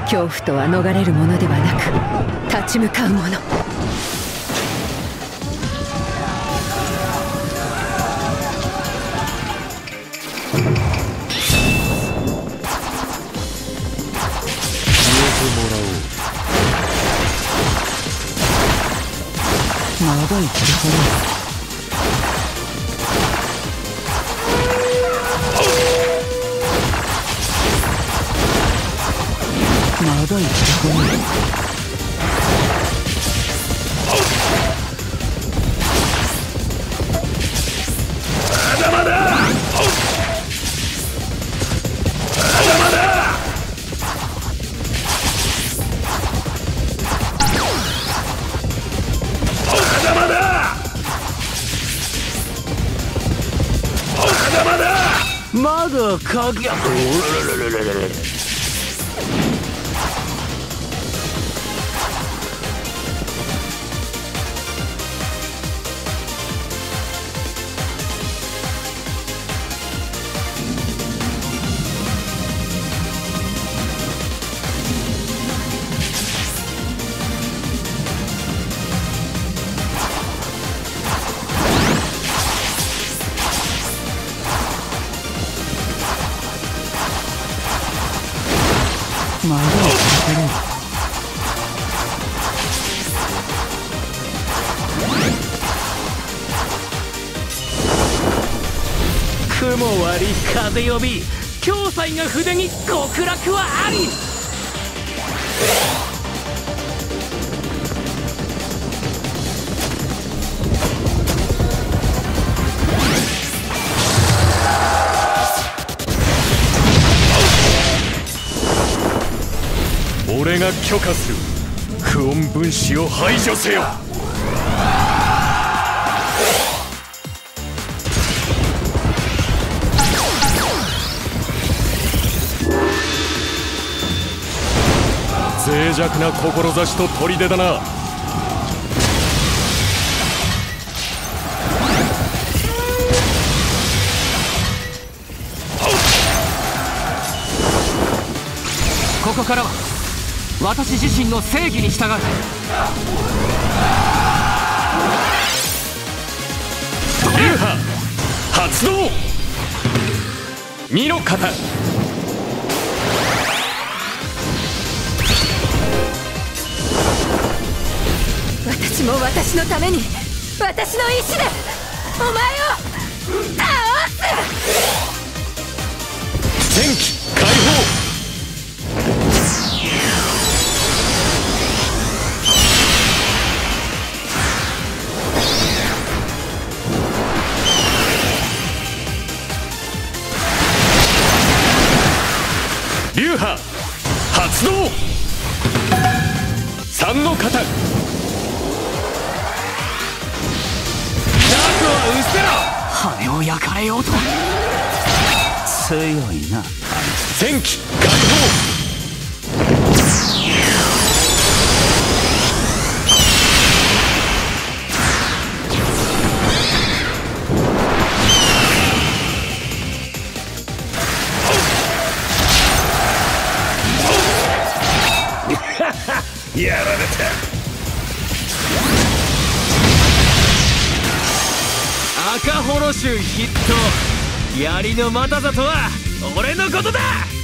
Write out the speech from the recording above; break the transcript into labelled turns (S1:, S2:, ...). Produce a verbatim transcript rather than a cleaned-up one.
S1: 恐怖とは逃れるものではなく立ち向かうもの。長い気がする。長い気がする。まだまだまだまだ。まだ鍵。まだ雲割り風呼び、暁斎が筆に極楽はあり。俺が許可する。不穏分子を排除せよ。脆弱な志と砦だな。ここからは私自身の正義に従う。流派発動。身の型。私も私のために、私の意志でお前を倒す。天気解放。流派発動。三の型。羽を焼かれようと。強いな。戦機解放。やられた。赤穂の衆筆頭、槍の又里は俺のことだ。